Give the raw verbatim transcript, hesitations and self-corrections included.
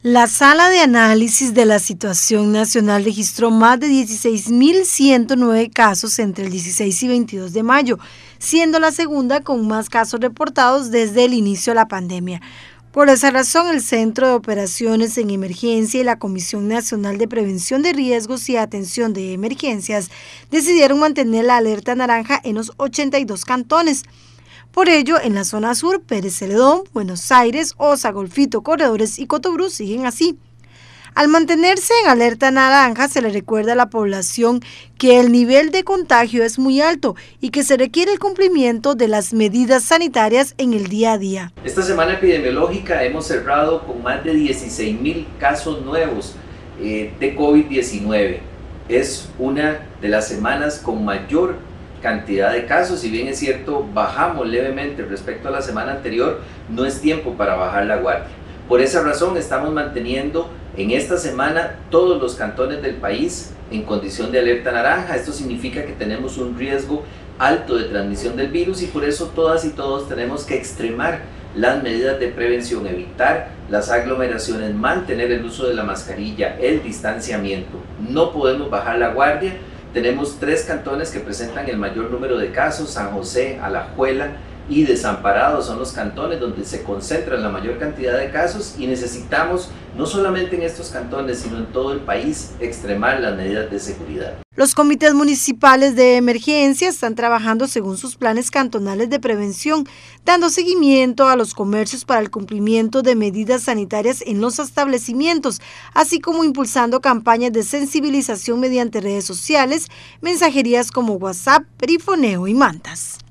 La Sala de Análisis de la Situación Nacional registró más de dieciséis mil ciento nueve casos entre el dieciséis y veintidós de mayo, siendo la segunda con más casos reportados desde el inicio de la pandemia. Por esa razón, el Centro de Operaciones en Emergencia y la Comisión Nacional de Prevención de Riesgos y Atención de Emergencias decidieron mantener la alerta naranja en los ochenta y dos cantones. Por ello, en la zona sur, Pérez Celedón, Buenos Aires, Osa, Golfito, Corredores y Cotobruz siguen así. Al mantenerse en alerta naranja, se le recuerda a la población que el nivel de contagio es muy alto y que se requiere el cumplimiento de las medidas sanitarias en el día a día. Esta semana epidemiológica hemos cerrado con más de dieciséis mil casos nuevos eh, de COVID diecinueve. Es una de las semanas con mayor cantidad de casos. Si bien es cierto, bajamos levemente respecto a la semana anterior, no es tiempo para bajar la guardia. Por esa razón estamos manteniendo en esta semana todos los cantones del país en condición de alerta naranja. Esto significa que tenemos un riesgo alto de transmisión del virus y por eso todas y todos tenemos que extremar las medidas de prevención, evitar las aglomeraciones, mantener el uso de la mascarilla, el distanciamiento. No podemos bajar la guardia. Tenemos tres cantones que presentan el mayor número de casos: San José, Alajuela y Desamparado son los cantones donde se concentran la mayor cantidad de casos y necesitamos, no solamente en estos cantones, sino en todo el país, extremar las medidas de seguridad. Los comités municipales de emergencia están trabajando según sus planes cantonales de prevención, dando seguimiento a los comercios para el cumplimiento de medidas sanitarias en los establecimientos, así como impulsando campañas de sensibilización mediante redes sociales, mensajerías como WhatsApp, perifoneo y mantas.